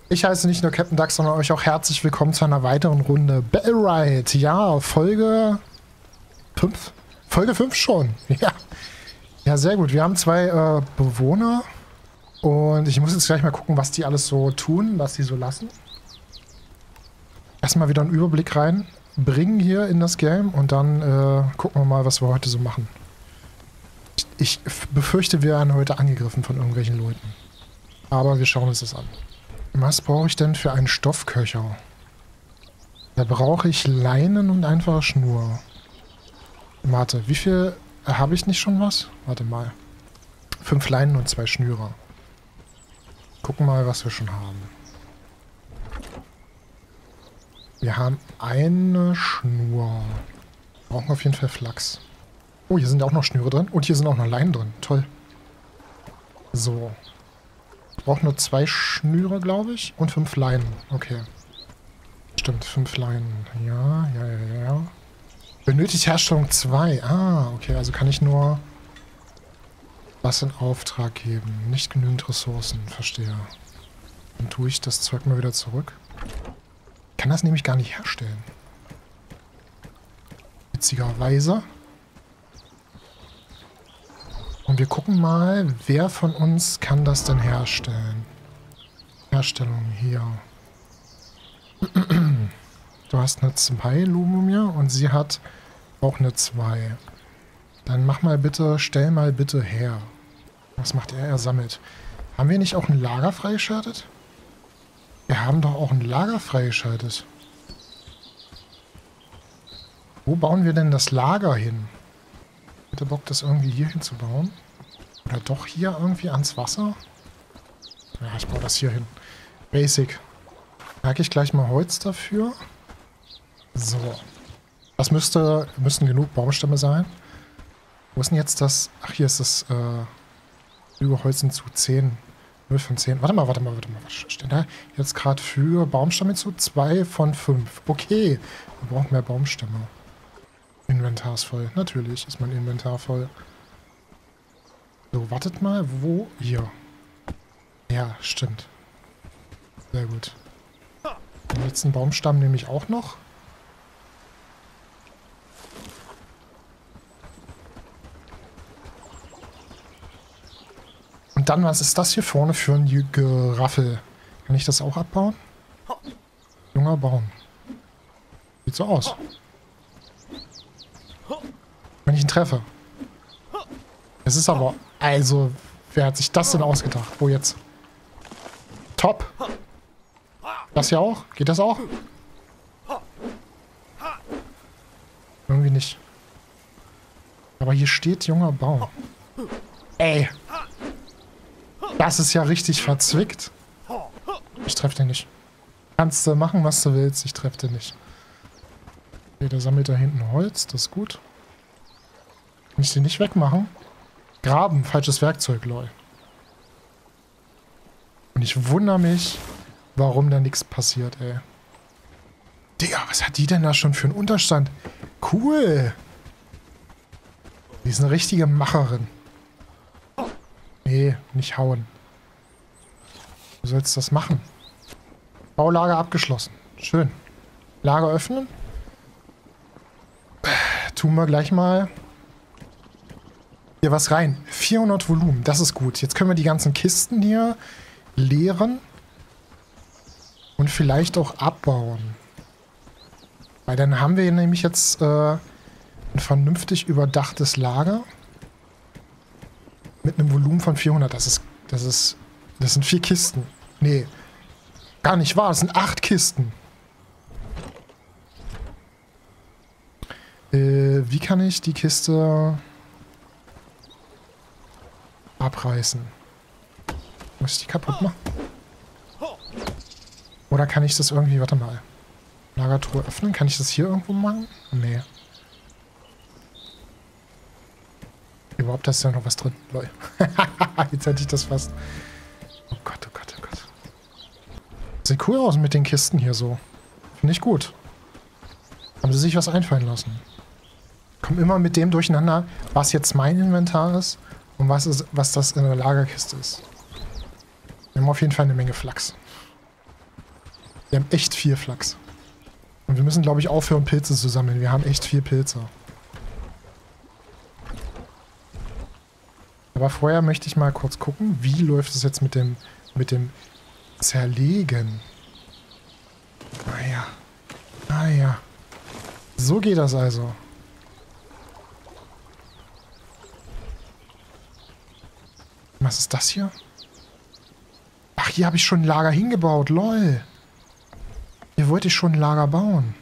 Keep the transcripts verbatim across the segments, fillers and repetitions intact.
Ich heiße nicht nur Captain Duck, sondern euch auch herzlich willkommen zu einer weiteren Runde Battle Ride. Ja, Folge fünf. Folge fünf schon. Ja. Ja, sehr gut. Wir haben zwei äh, Bewohner. Und ich muss jetzt gleich mal gucken, was die alles so tun, was die so lassen. Erstmal wieder einen Überblick rein bringen hier in das Game. Und dann äh, gucken wir mal, was wir heute so machen. Ich, ich befürchte, wir werden heute angegriffen von irgendwelchen Leuten. Aber wir schauen uns das an. Was brauche ich denn für einen Stoffköcher? Da brauche ich Leinen und einfache Schnur. Warte, wie viel... Habe ich nicht schon was? Warte mal. Fünf Leinen und zwei Schnüre. Gucken mal, was wir schon haben. Wir haben eine Schnur. Wir brauchen auf jeden Fall Flachs. Oh, hier sind auch noch Schnüre drin. Und hier sind auch noch Leinen drin. Toll. So. Ich brauche nur zwei Schnüre, glaube ich. Und fünf Leinen. Okay. Stimmt, fünf Leinen. Ja, ja, ja, ja. Benötigt Herstellung zwei. Ah, okay. Also kann ich nur was in Auftrag geben. Nicht genügend Ressourcen. Verstehe. Dann tue ich das Zeug mal wieder zurück. Ich kann das nämlich gar nicht herstellen. Witzigerweise. Und wir gucken mal, wer von uns kann das denn herstellen. Herstellung hier. Du hast eine zwei, Lumumir, und sie hat auch eine zwei. Dann mach mal bitte, stell mal bitte her. Was macht er? Er sammelt. Haben wir nicht auch ein Lager freigeschaltet? Wir haben doch auch ein Lager freigeschaltet. Wo bauen wir denn das Lager hin? Hätte Bock, das irgendwie hier hinzubauen? Oder doch hier irgendwie ans Wasser? Ja, ich baue das hier hin. Basic. Merke ich gleich mal Holz dafür. So. Das müsste, müssten genug Baumstämme sein. Wo ist denn jetzt das? Ach, hier ist das äh, Überholz zu zehn. null von zehn. Warte mal, warte mal, warte mal. Was steht da? Jetzt gerade für Baumstämme zu zwei von fünf. Okay. Wir brauchen mehr Baumstämme. Inventar ist voll. Natürlich ist mein Inventar voll. So, wartet mal. Wo? Hier. Ja, stimmt. Sehr gut. Den letzten Baumstamm nehme ich auch noch. Und dann, was ist das hier vorne für ein Geraffel? Kann ich das auch abbauen? Junger Baum. Sieht so aus. Wenn ich ihn treffe. Es ist aber... Also, wer hat sich das denn ausgedacht? Wo jetzt? Top. Das hier auch? Geht das auch? Irgendwie nicht. Aber hier steht junger Baum. Ey. Das ist ja richtig verzwickt. Ich treffe den nicht. Kannst du machen, was du willst. Ich treffe den nicht. Okay, der sammelt da hinten Holz. Das ist gut. Kann ich den nicht wegmachen? Graben. Falsches Werkzeug, lol. Und ich wundere mich, warum da nichts passiert, ey. Digga, was hat die denn da schon für einen Unterstand? Cool. Die ist eine richtige Macherin. Nee, nicht hauen. Du sollst das machen. Baulager abgeschlossen. Schön. Lager öffnen. Tun wir gleich mal hier was rein. vierhundert Volumen, das ist gut. Jetzt können wir die ganzen Kisten hier leeren. Und vielleicht auch abbauen. Weil dann haben wir nämlich jetzt äh, ein vernünftig überdachtes Lager. Mit einem Volumen von vierhundert. Das ist, das ist, das sind vier Kisten. Nee, gar nicht wahr. Das sind acht Kisten. Äh, wie kann ich die Kiste abreißen? Muss ich die kaputt machen? Oder kann ich das irgendwie... Warte mal. Lagertruhe öffnen. Kann ich das hier irgendwo machen? Nee. Überhaupt, da ist ja noch was drin. Lol. Jetzt hätte ich das fast... Oh Gott, oh Gott, oh Gott. Sieht cool aus mit den Kisten hier so. Finde ich gut. Haben sie sich was einfallen lassen. Kommen immer mit dem durcheinander, was jetzt mein Inventar ist und was, ist, was das in der Lagerkiste ist. Wir haben auf jeden Fall eine Menge Flachs. Wir haben echt viel Flachs. Und wir müssen, glaube ich, aufhören, Pilze zu sammeln. Wir haben echt viel Pilze. Aber vorher möchte ich mal kurz gucken, wie läuft es jetzt mit dem, mit dem Zerlegen. Ah ja. Ah ja. So geht das also. Was ist das hier? Ach, hier habe ich schon ein Lager hingebaut. Lol. Hier wollte ich schon ein Lager bauen.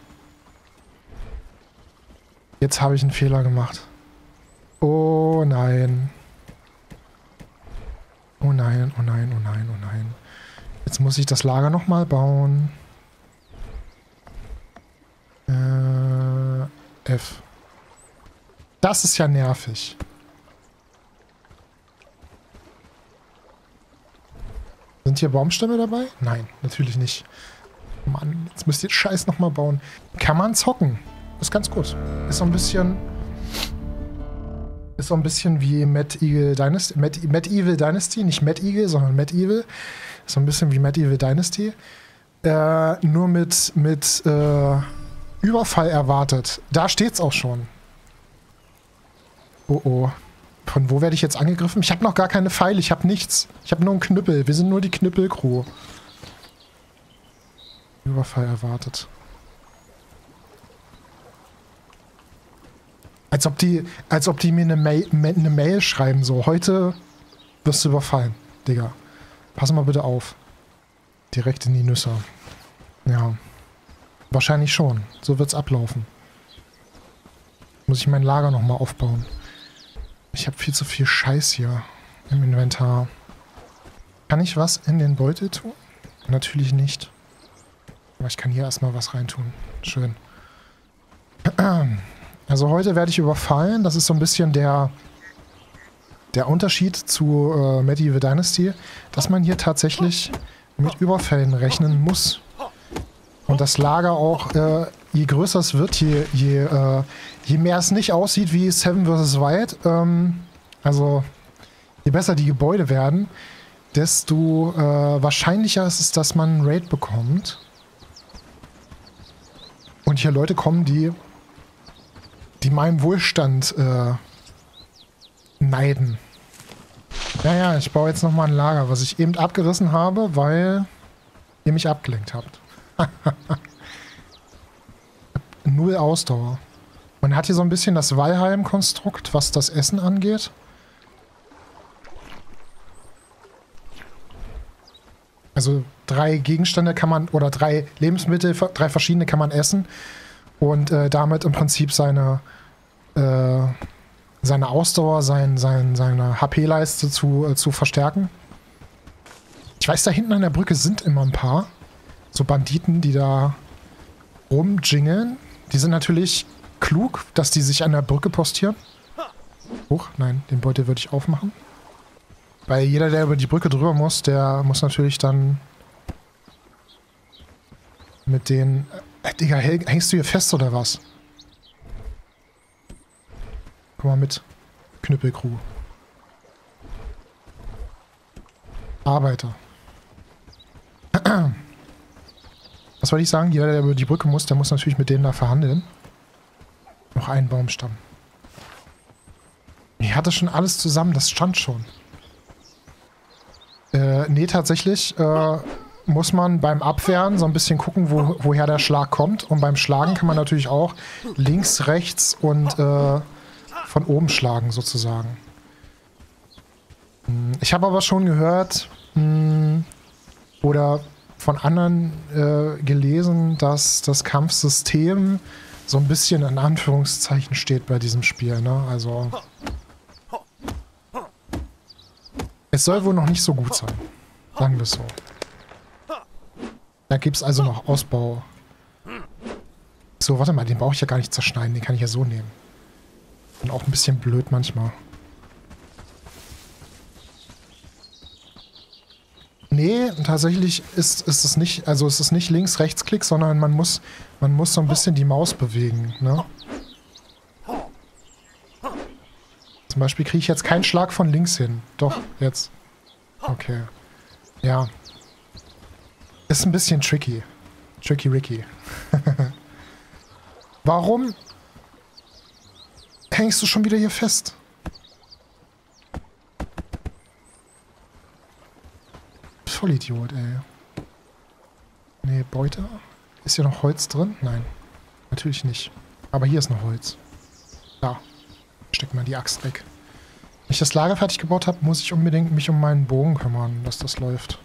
Jetzt habe ich einen Fehler gemacht. Oh nein. Oh nein, oh nein, oh nein, oh nein. Jetzt muss ich das Lager nochmal bauen. Äh, F. Das ist ja nervig. Sind hier Baumstämme dabei? Nein, natürlich nicht. Mann, jetzt müsst ihr den Scheiß nochmal bauen. Kann man zocken. Ist ganz gut. Ist so ein bisschen... Ist so ein bisschen wie Medieval Dynasty. Med Medieval Dynasty, nicht Medieval, sondern Medieval. Ist so ein bisschen wie Medieval Dynasty. Äh, nur mit, mit äh, Überfall erwartet. Da steht's auch schon. Oh oh. Von wo werde ich jetzt angegriffen? Ich habe noch gar keine Pfeile, ich habe nichts. Ich habe nur einen Knüppel. Wir sind nur die Knüppelcrew. Überfall erwartet. Als ob die, als ob die mir eine Mail, eine Mail schreiben, so. Heute wirst du überfallen, Digga. Pass mal bitte auf. Direkt in die Nüsse. Ja. Wahrscheinlich schon. So wird's ablaufen. Muss ich mein Lager nochmal aufbauen. Ich habe viel zu viel Scheiß hier im Inventar. Kann ich was in den Beutel tun? Natürlich nicht. Aber ich kann hier erstmal was reintun. Schön. Also heute werde ich überfallen. Das ist so ein bisschen der, der Unterschied zu äh, Medieval Dynasty, dass man hier tatsächlich mit Überfällen rechnen muss. Und das Lager auch, äh, je größer es wird, je, je, äh, je mehr es nicht aussieht wie Seven versus. Wild, ähm, also je besser die Gebäude werden, desto äh, wahrscheinlicher ist es, dass man einen Raid bekommt. Und hier Leute kommen, die, die meinen Wohlstand äh, neiden. Ja, ja, ich baue jetzt nochmal ein Lager, was ich eben abgerissen habe, weil ihr mich abgelenkt habt. Null Ausdauer. Man hat hier so ein bisschen das Valheim-Konstrukt, was das Essen angeht. Also drei Gegenstände kann man, oder drei Lebensmittel, drei verschiedene kann man essen und äh, damit im Prinzip seine, äh, seine Ausdauer, sein, sein, seine H P-Leiste zu, äh, zu verstärken. Ich weiß, da hinten an der Brücke sind immer ein paar so Banditen, die da rumjingeln. Die sind natürlich klug, dass die sich an der Brücke postieren. Huch, nein, den Beutel würde ich aufmachen. Weil jeder, der über die Brücke drüber muss, der muss natürlich dann mit den... Äh, Digga, hängst du hier fest oder was? Komm mal mit. Knüppelcrew. Arbeiter. Was wollte ich sagen? Jeder, der über die Brücke muss, der muss natürlich mit denen da verhandeln. Noch ein Baumstamm. Ich hatte schon alles zusammen, das stand schon. Äh, nee, tatsächlich äh, muss man beim Abwehren so ein bisschen gucken, wo, woher der Schlag kommt. Und beim Schlagen kann man natürlich auch links, rechts und äh, von oben schlagen, sozusagen. Ich habe aber schon gehört, mh, oder von anderen äh, gelesen, dass das Kampfsystem so ein bisschen in Anführungszeichen steht bei diesem Spiel, ne? Also es soll wohl noch nicht so gut sein. Sagen wir es so. Da gibt es also noch Ausbau. So, warte mal, den brauche ich ja gar nicht zerschneiden. Den kann ich ja so nehmen. Und auch ein bisschen blöd manchmal. Nee, tatsächlich ist, ist es nicht, also es ist nicht Links-Rechts-Klick, sondern man muss, man muss so ein bisschen die Maus bewegen, ne? Zum Beispiel kriege ich jetzt keinen Schlag von links hin. Doch, jetzt. Okay. Ja. Ist ein bisschen tricky. Tricky Ricky. Warum hängst du schon wieder hier fest? Vollidiot, ey. Nee, Beute. Ist hier noch Holz drin? Nein. Natürlich nicht. Aber hier ist noch Holz. Da. Steck mal die Axt weg. Wenn ich das Lager fertig gebaut habe, muss ich unbedingt mich um meinen Bogen kümmern, dass das läuft.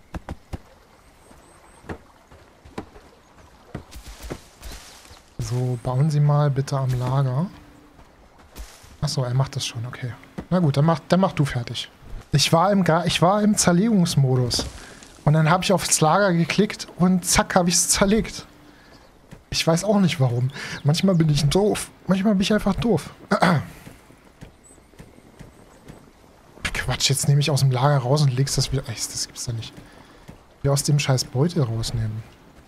So, bauen Sie mal bitte am Lager. Achso, er macht das schon, okay. Na gut, dann mach, dann mach du fertig. Ich war im, ich war im Zerlegungsmodus. Und dann habe ich aufs Lager geklickt und zack, habe ich es zerlegt. Ich weiß auch nicht warum. Manchmal bin ich doof. Manchmal bin ich einfach doof. Quatsch, jetzt nehme ich aus dem Lager raus und legst das wieder... Ach, das gibt's da nicht. Wir aus dem scheiß Beutel rausnehmen.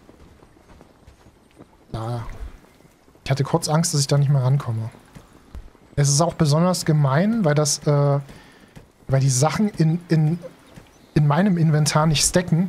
Da. Ich hatte kurz Angst, dass ich da nicht mehr rankomme. Es ist auch besonders gemein, weil das... Äh, weil die Sachen in, in, in meinem Inventar nicht stacken.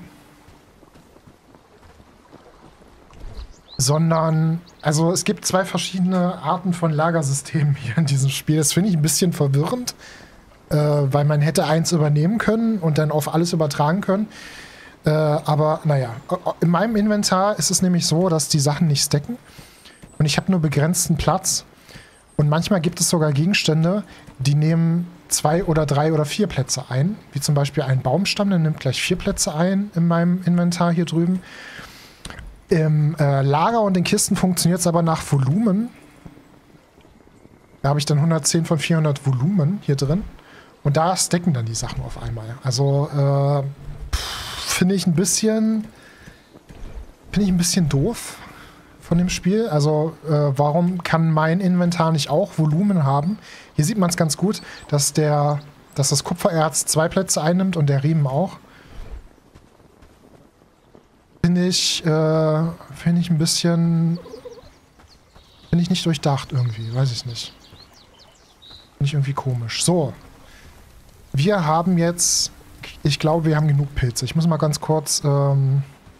Sondern, also es gibt zwei verschiedene Arten von Lagersystemen hier in diesem Spiel. Das finde ich ein bisschen verwirrend, äh, weil man hätte eins übernehmen können und dann auf alles übertragen können. Äh, aber naja, in meinem Inventar ist es nämlich so, dass die Sachen nicht stacken und ich habe nur begrenzten Platz. Und manchmal gibt es sogar Gegenstände, die nehmen zwei oder drei oder vier Plätze ein. Wie zum Beispiel ein Baumstamm, der nimmt gleich vier Plätze ein in meinem Inventar hier drüben. Im äh, Lager und den Kisten funktioniert es aber nach Volumen. Da habe ich dann hundertzehn von vierhundert Volumen hier drin. Und da stacken dann die Sachen auf einmal. Also äh, finde ich ein bisschen finde ich ein bisschen doof von dem Spiel. Also äh, warum kann mein Inventar nicht auch Volumen haben? Hier sieht man es ganz gut, dass der, dass das Kupfererz zwei Plätze einnimmt und der Riemen auch. Finde ich, äh, finde ich ein bisschen, finde ich nicht durchdacht irgendwie, weiß ich nicht. Finde ich irgendwie komisch. So, wir haben jetzt, ich glaube, wir haben genug Pilze. Ich muss mal ganz kurz ähm,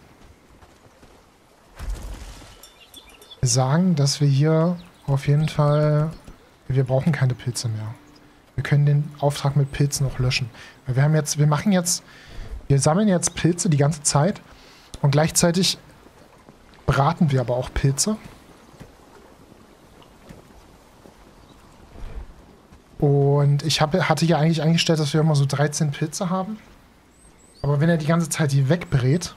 sagen, dass wir hier auf jeden Fall, wir brauchen keine Pilze mehr. Wir können den Auftrag mit Pilzen auch löschen. Weil wir haben jetzt, wir machen jetzt, wir sammeln jetzt Pilze die ganze Zeit und gleichzeitig braten wir aber auch Pilze. Und ich hab, hatte ja eigentlich eingestellt, dass wir immer so dreizehn Pilze haben. Aber wenn er die ganze Zeit die wegbrät,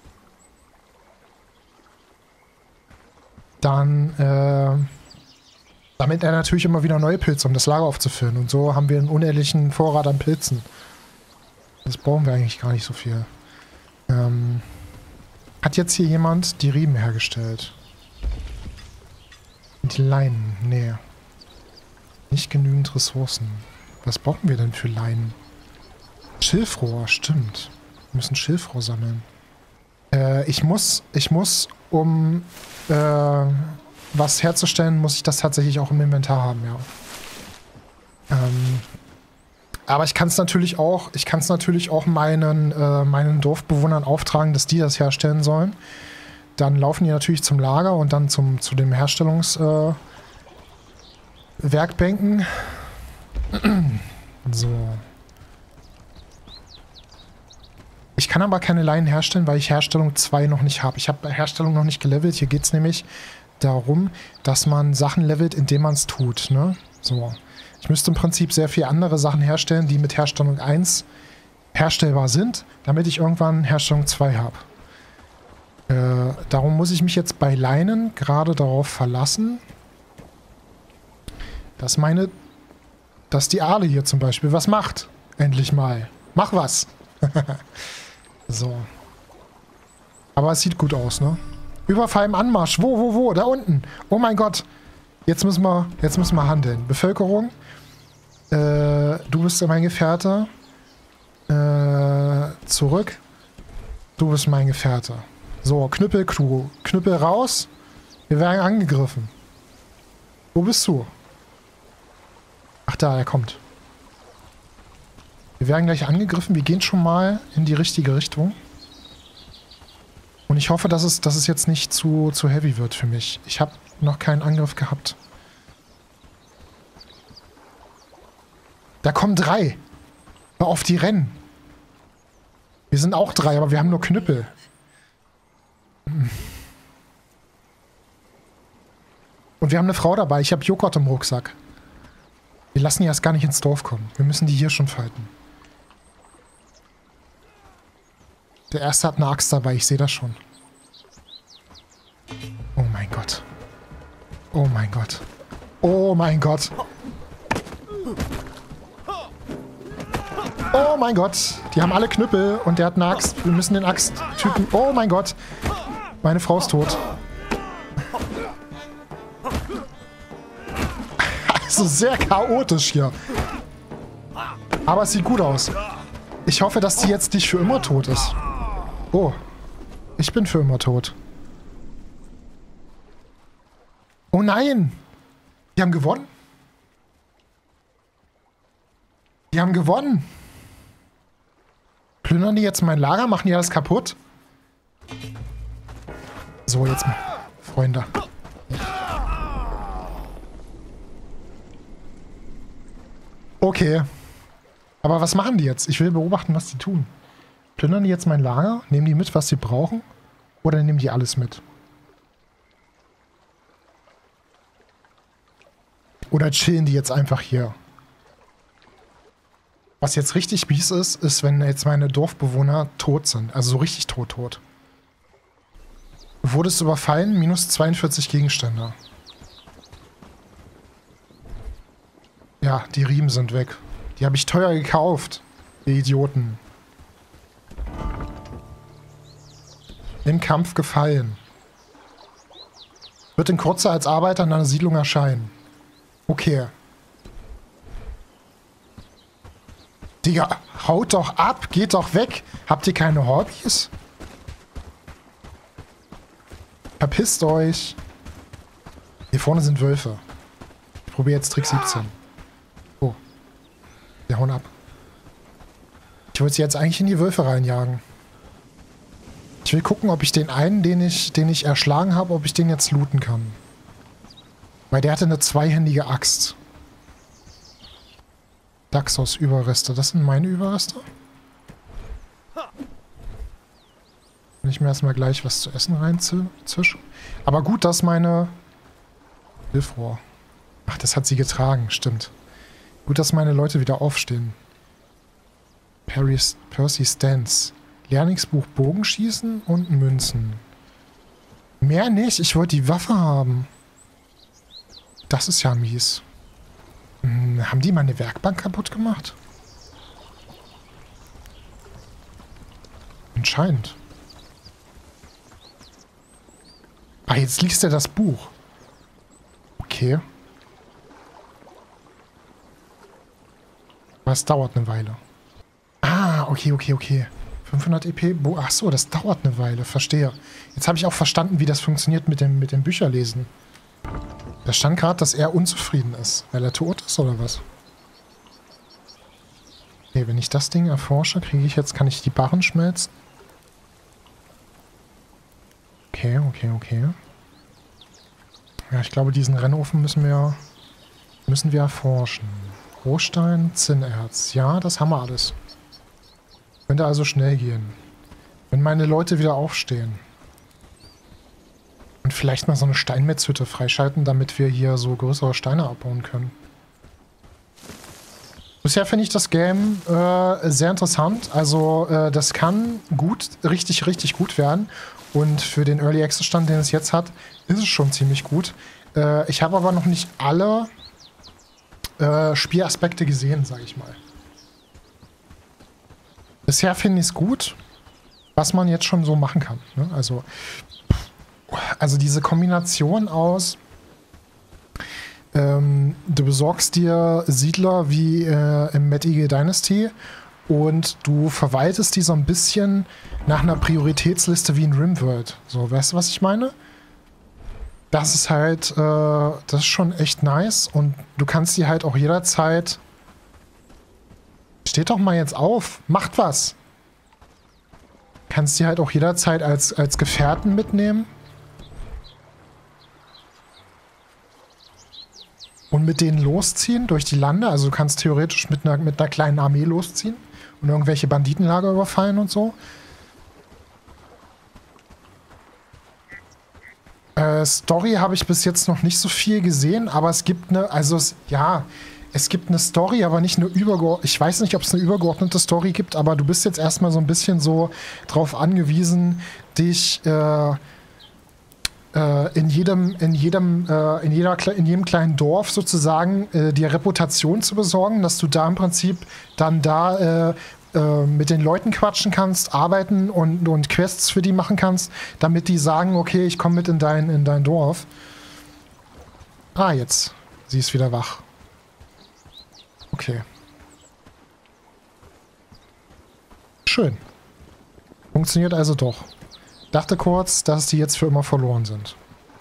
dann äh, sammelt er natürlich immer wieder neue Pilze, um das Lager aufzufüllen. Und so haben wir einen unendlichen Vorrat an Pilzen. Das brauchen wir eigentlich gar nicht so viel. Ähm, hat jetzt hier jemand die Riemen hergestellt? Die Leinen? Nee. Nicht genügend Ressourcen. Was brauchen wir denn für Leinen? Schilfrohr, stimmt. Wir müssen Schilfrohr sammeln. Äh, ich muss, ich muss, um äh, was herzustellen, muss ich das tatsächlich auch im Inventar haben, ja. Ähm, aber ich kann es natürlich auch, ich kann es natürlich auch meinen, äh, meinen Dorfbewohnern auftragen, dass die das herstellen sollen. Dann laufen die natürlich zum Lager und dann zum, zu den Herstellungswerkbänken. Äh, Werkbänken. So. Ich kann aber keine Leinen herstellen, weil ich Herstellung zwei noch nicht habe. Ich habe Herstellung noch nicht gelevelt. Hier geht es nämlich darum, dass man Sachen levelt, indem man es tut. Ne? So. Ich müsste im Prinzip sehr viele andere Sachen herstellen, die mit Herstellung eins herstellbar sind, damit ich irgendwann Herstellung zwei habe. Äh, darum muss ich mich jetzt bei Leinen gerade darauf verlassen, dass meine, dass die Aale hier zum Beispiel was macht. Endlich mal. Mach was. So. Aber es sieht gut aus, ne? Überfall im Anmarsch. Wo, wo, wo? Da unten. Oh mein Gott. Jetzt müssen wir, jetzt müssen wir handeln. Bevölkerung. Äh, du bist mein Gefährte. Äh, zurück. Du bist mein Gefährte. So, Knüppel-Crew. Knüppel raus. Wir werden angegriffen. Wo bist du? Ach da, er kommt. Wir werden gleich angegriffen. Wir gehen schon mal in die richtige Richtung. Und ich hoffe, dass es, dass es jetzt nicht zu, zu heavy wird für mich. Ich habe noch keinen Angriff gehabt. Da kommen drei. Hör auf, die rennen. Wir sind auch drei, aber wir haben nur Knüppel. Und wir haben eine Frau dabei. Ich habe Joghurt im Rucksack. Wir lassen die erst gar nicht ins Dorf kommen. Wir müssen die hier schon fighten. Der erste hat eine Axt dabei. Ich sehe das schon. Oh mein Gott. Oh mein Gott. Oh mein Gott. Oh mein Gott. Die haben alle Knüppel und der hat eine Axt. Wir müssen den Axttypen... Oh mein Gott. Meine Frau ist tot. Also sehr chaotisch hier. Aber es sieht gut aus. Ich hoffe, dass die jetzt nicht für immer tot ist. Oh. Ich bin für immer tot. Oh nein. Die haben gewonnen. Die haben gewonnen. Plündern die jetzt mein Lager? Machen die alles kaputt? So, jetzt mal. Freunde. Okay. Aber was machen die jetzt? Ich will beobachten, was die tun. Plündern die jetzt mein Lager? Nehmen die mit, was sie brauchen? Oder nehmen die alles mit? Oder chillen die jetzt einfach hier? Was jetzt richtig mies ist, ist, wenn jetzt meine Dorfbewohner tot sind. Also so richtig tot, tot. Du wurdest überfallen, minus zweiundvierzig Gegenstände. Ja, die Riemen sind weg. Die habe ich teuer gekauft. Die Idioten. Im Kampf gefallen. Wird in Kürze als Arbeiter in einer Siedlung erscheinen. Okay. Digga, haut doch ab, geht doch weg. Habt ihr keine Hobbys? Verpisst euch. Hier vorne sind Wölfe. Ich probiere jetzt Trick siebzehn. Oh. Wir hauen ab. Ich wollte sie jetzt eigentlich in die Wölfe reinjagen. Ich will gucken, ob ich den einen, den ich, den ich erschlagen habe, ob ich den jetzt looten kann. Weil der hatte eine zweihändige Axt. Daxos Überreste. Das sind meine Überreste? Wenn ich mir erstmal gleich was zu essen reinzischen. Aber gut, dass meine... Hilfrohr. Ach, das hat sie getragen. Stimmt. Gut, dass meine Leute wieder aufstehen. Perry's, Percy Stance. Lehrlingsbuch Bogenschießen und Münzen. Mehr nicht. Ich wollte die Waffe haben. Das ist ja mies. Hm, haben die meine Werkbank kaputt gemacht? Anscheinend. Ah, jetzt liest er das Buch. Okay. Aber es dauert eine Weile. Ah, okay, okay, okay. fünfhundert E P? Ach so, das dauert eine Weile. Verstehe. Jetzt habe ich auch verstanden, wie das funktioniert mit dem, mit dem Bücherlesen. Da stand gerade, dass er unzufrieden ist. Weil er tot ist, oder was? Okay, wenn ich das Ding erforsche, kriege ich jetzt, kann ich die Barren schmelzen? Okay, okay, okay. Ja, ich glaube, diesen Rennofen müssen wir, müssen wir erforschen. Rohstein, Zinnerz. Ja, das haben wir alles. Könnte also schnell gehen. Wenn meine Leute wieder aufstehen. Und vielleicht mal so eine Steinmetzhütte freischalten, damit wir hier so größere Steine abbauen können. Bisher finde ich das Game äh, sehr interessant. Also äh, das kann gut, richtig, richtig gut werden. Und für den Early Access Stand, den es jetzt hat, ist es schon ziemlich gut. Äh, ich habe aber noch nicht alle äh, Spielaspekte gesehen, sage ich mal. Bisher finde ich es gut, was man jetzt schon so machen kann. Ne? Also, also diese Kombination aus, ähm, du besorgst dir Siedler wie äh, im Mad Eagle Dynasty und du verwaltest die so ein bisschen nach einer Prioritätsliste wie in RimWorld. So, weißt du, was ich meine? Das ist halt, äh, das ist schon echt nice und du kannst die halt auch jederzeit... Steht doch mal jetzt auf, macht was! Kannst die halt auch jederzeit als, als Gefährten mitnehmen. Und mit denen losziehen durch die Lande. Also du kannst theoretisch mit einer, mit einer kleinen Armee losziehen und irgendwelche Banditenlager überfallen und so. Äh, Story habe ich bis jetzt noch nicht so viel gesehen, aber es gibt eine, also es, ja, es gibt eine Story, aber nicht eine übergeordnete, ich weiß nicht, ob es eine übergeordnete Story gibt, aber du bist jetzt erstmal so ein bisschen so drauf angewiesen, dich äh, äh, in jedem, in jedem, äh, in jeder, in jedem kleinen Dorf sozusagen äh, die Reputation zu besorgen, dass du da im Prinzip dann da äh, äh, mit den Leuten quatschen kannst, arbeiten und, und Quests für die machen kannst, damit die sagen, okay, ich komme mit in dein, in dein Dorf. Ah, jetzt. Sie ist wieder wach. Okay. Schön. Funktioniert also doch. Dachte kurz, dass die jetzt für immer verloren sind.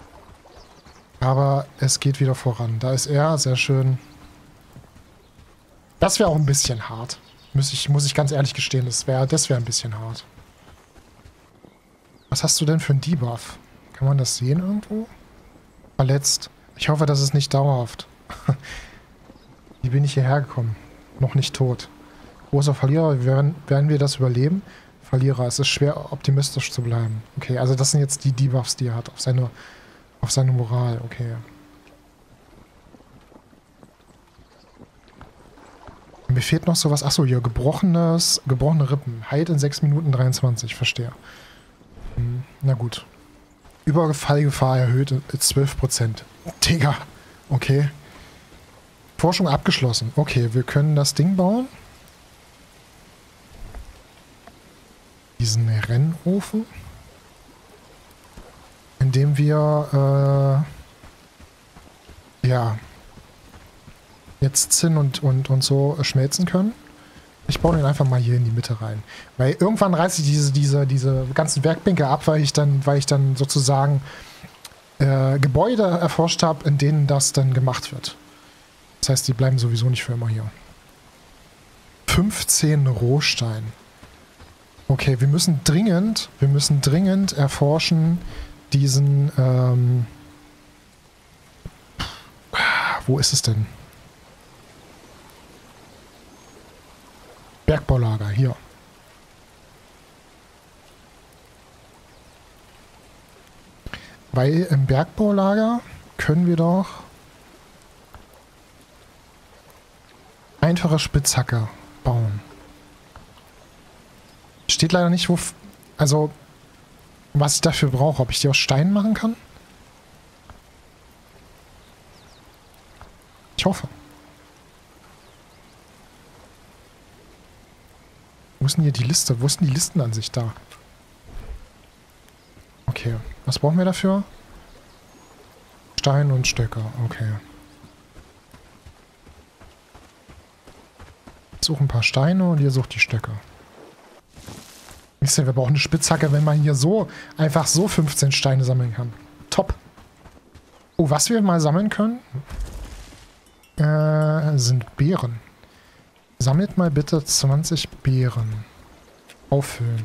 Aber es geht wieder voran. Da ist er, sehr schön. Das wäre auch ein bisschen hart. Muss ich, muss ich ganz ehrlich gestehen, das wäre das wär ein bisschen hart. Was hast du denn für einen Debuff? Kann man das sehen irgendwo? Verletzt. Ich hoffe, das ist nicht dauerhaft. Wie bin ich hierher gekommen? Noch nicht tot. Großer Verlierer, werden, werden wir das überleben? Verlierer, es ist schwer optimistisch zu bleiben. Okay, also das sind jetzt die Debuffs, die er hat auf seine, auf seine Moral. Okay. Mir fehlt noch sowas. Achso, hier, gebrochenes, gebrochene Rippen. Heilt in sechs Minuten dreiundzwanzig, verstehe. Hm, na gut. Überfallgefahr erhöht zwölf Prozent. Digga. Okay. Forschung abgeschlossen. Okay, wir können das Ding bauen. Diesen Rennofen. Indem wir äh, ja jetzt Zinn und, und, und so schmelzen können. Ich baue den einfach mal hier in die Mitte rein. Weil irgendwann reiße ich diese, diese, diese ganzen Werkbänke ab, weil ich dann, weil ich dann sozusagen äh, Gebäude erforscht habe, in denen das dann gemacht wird. Das heißt, die bleiben sowieso nicht für immer hier. fünfzehn Rohstein. Okay, wir müssen dringend, wir müssen dringend erforschen diesen, ähm, wo ist es denn? Bergbaulager, hier. Weil im Bergbaulager können wir doch einfache Spitzhacke bauen. Steht leider nicht, wo... Also, was ich dafür brauche. Ob ich die aus Stein machen kann? Ich hoffe. Wo ist denn hier die Liste? Wo ist denn die Listenansicht da? Okay. Was brauchen wir dafür? Stein und Stöcke. Okay. Ich suche ein paar Steine und ihr sucht die Stöcke. Wir brauchen eine Spitzhacke, wenn man hier so einfach so fünfzehn Steine sammeln kann. Top. Oh, was wir mal sammeln können, äh, sind Beeren. Sammelt mal bitte zwanzig Beeren. Auffüllen.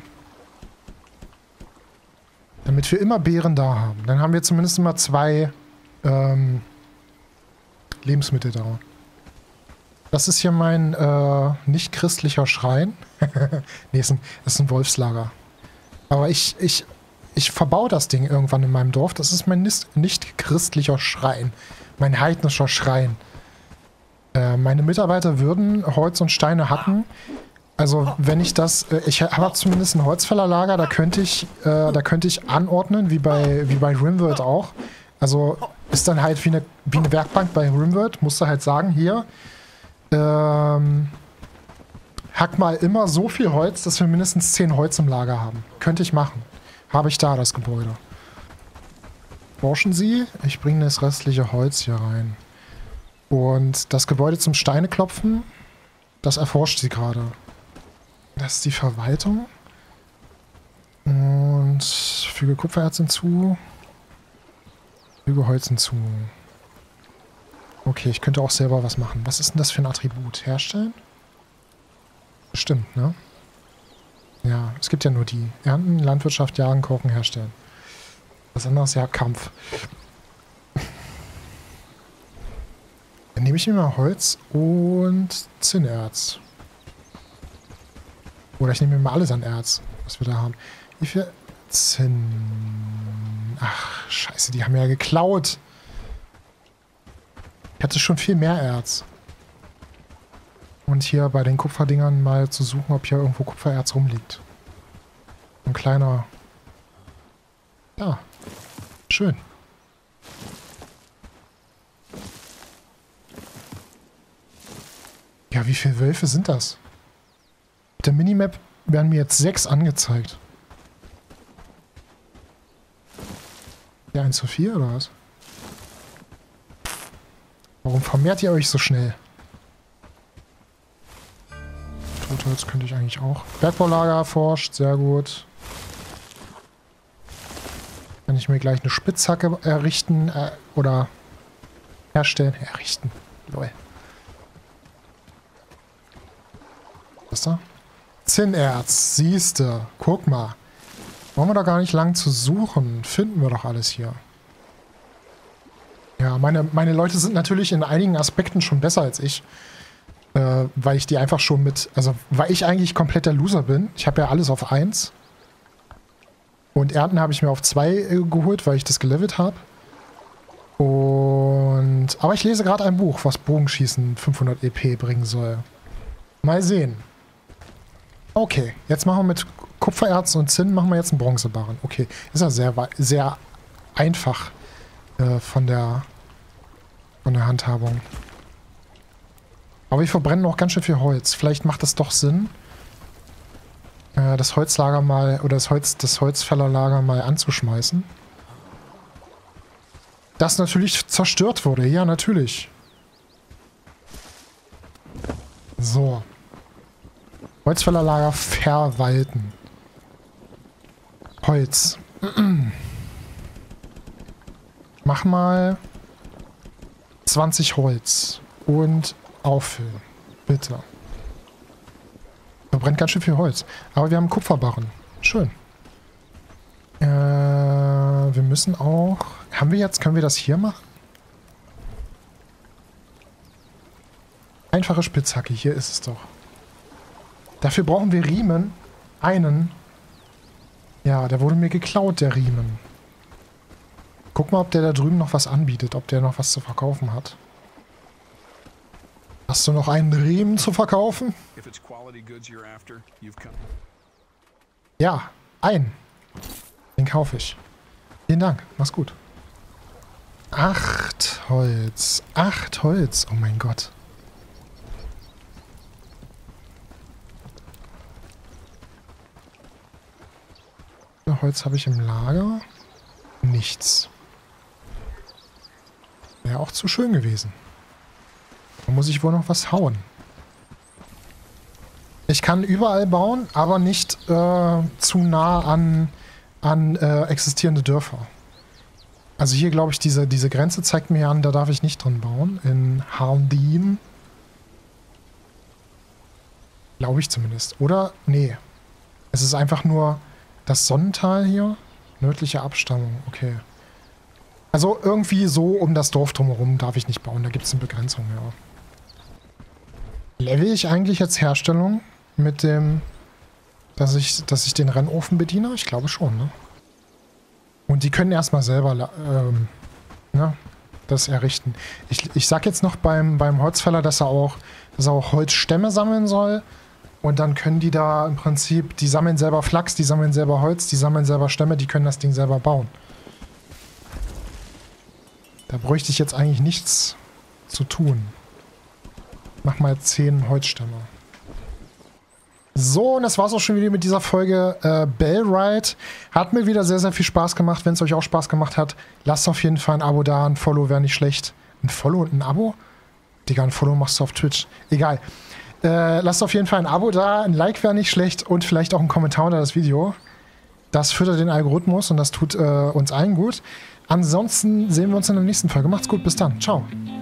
Damit wir immer Beeren da haben. Dann haben wir zumindest immer zwei ähm, Lebensmittel da. Das ist hier mein äh, nicht christlicher Schrein. Nee, ist ein, ist ein Wolfslager. Aber ich, ich, ich verbau das Ding irgendwann in meinem Dorf. Das ist mein nicht, nicht christlicher Schrein. Mein heidnischer Schrein. Äh, meine Mitarbeiter würden Holz und Steine hacken. Also wenn ich das... Äh, ich habe zumindest ein Holzfällerlager. Da könnte ich, äh, da könnte ich anordnen, wie bei, wie bei Rimworld auch. Also ist dann halt wie eine, wie eine Werkbank bei Rimworld. Musst du halt sagen, hier... Ähm, hack mal immer so viel Holz, dass wir mindestens zehn Holz im Lager haben. Könnte ich machen. Habe ich da das Gebäude. Forschen Sie. Ich bringe das restliche Holz hier rein. Und das Gebäude zum Steine klopfen, das erforscht sie gerade. Das ist die Verwaltung. Und füge Kupfererz hinzu. Füge Holz hinzu. Okay, ich könnte auch selber was machen. Was ist denn das für ein Attribut? Herstellen? Stimmt, ne? Ja, es gibt ja nur die. Ernten, Landwirtschaft, Jagen, Kochen, Herstellen. Was anderes, ja, Kampf. Dann nehme ich mir mal Holz und Zinnerz. Oder ich nehme mir mal alles an Erz, was wir da haben. Wie viel Zinn? Ach, scheiße, die haben ja geklaut. Ich hatte schon viel mehr Erz. Und hier bei den Kupferdingern mal zu suchen, ob hier irgendwo Kupfererz rumliegt. Ein kleiner... Ja, schön. Ja, wie viele Wölfe sind das? Mit der Minimap werden mir jetzt sechs angezeigt. Ja, eins zu vier oder was? Warum vermehrt ihr euch so schnell? Totholz könnte ich eigentlich auch. Bergbaulager forscht, sehr gut. Kann ich mir gleich eine Spitzhacke errichten äh, oder herstellen. Errichten. Lol. Was ist da? Zinnerz, siehste. Guck mal. Brauchen wir da gar nicht lang zu suchen. Finden wir doch alles hier. Ja, meine, meine Leute sind natürlich in einigen Aspekten schon besser als ich. Äh, weil ich die einfach schon mit... Also, weil ich eigentlich komplett der Loser bin. Ich habe ja alles auf eins. Und Ernten habe ich mir auf zwei äh, geholt, weil ich das gelevelt habe. Und... Aber ich lese gerade ein Buch, was Bogenschießen fünfhundert E P bringen soll. Mal sehen. Okay, jetzt machen wir mit Kupfererz und Zinn machen wir jetzt einen Bronzebarren. Okay, ist ja sehr, sehr einfach äh, von der von der Handhabung. Aber wir verbrennen auch ganz schön viel Holz. Vielleicht macht es doch Sinn, äh, das Holzlager mal oder das Holz, das Holzfällerlager mal anzuschmeißen. Das natürlich zerstört wurde. Ja, natürlich. So. Holzfällerlager verwalten. Holz. Mach mal zwanzig Holz. Und auffüllen. Bitte. Verbrennt ganz schön viel Holz. Aber wir haben Kupferbarren. Schön. Äh, wir müssen auch... Haben wir jetzt... Können wir das hier machen? Einfache Spitzhacke. Hier ist es doch. Dafür brauchen wir Riemen. Einen. Ja, der wurde mir geklaut, der Riemen. Guck mal, ob der da drüben noch was anbietet. Ob der noch was zu verkaufen hat. Hast du noch einen Riemen zu verkaufen? Ja, ein. Den kaufe ich. Vielen Dank. Mach's gut. Acht Holz. Acht Holz. Oh mein Gott. Holz habe ich im Lager. Nichts. Wäre auch zu schön gewesen. Da muss ich wohl noch was hauen. Ich kann überall bauen, aber nicht äh, zu nah an, an äh, existierende Dörfer. Also hier, glaube ich, diese, diese Grenze zeigt mir an, da darf ich nicht drin bauen. In Harndien. Glaube ich zumindest. Oder? Nee. Es ist einfach nur... Das Sonnental hier? Nördliche Abstammung, okay. Also irgendwie so um das Dorf drumherum darf ich nicht bauen, da gibt es eine Begrenzung, ja. Level ich eigentlich jetzt Herstellung mit dem, dass ich, dass ich den Rennofen bediene? Ich glaube schon, ne? Und die können erstmal selber ähm, ne, das errichten. Ich, ich sag jetzt noch beim, beim Holzfäller, dass er auch, dass er auch Holzstämme sammeln soll. Und dann können die da im Prinzip, die sammeln selber Flachs, die sammeln selber Holz, die sammeln selber Stämme, die können das Ding selber bauen. Da bräuchte ich jetzt eigentlich nichts zu tun. Mach mal zehn Holzstämme. So, und das war's auch schon wieder mit dieser Folge äh, Bellride. Hat mir wieder sehr, sehr viel Spaß gemacht. Wenn es euch auch Spaß gemacht hat, lasst auf jeden Fall ein Abo da. Ein Follow wäre nicht schlecht. Ein Follow und ein Abo? Digga, ein Follow machst du auf Twitch. Egal. Äh, lasst auf jeden Fall ein Abo da, ein Like wäre nicht schlecht und vielleicht auch einen Kommentar unter das Video. Das füttert den Algorithmus und das tut äh, uns allen gut. Ansonsten sehen wir uns in der nächsten Folge. Macht's gut, bis dann. Ciao.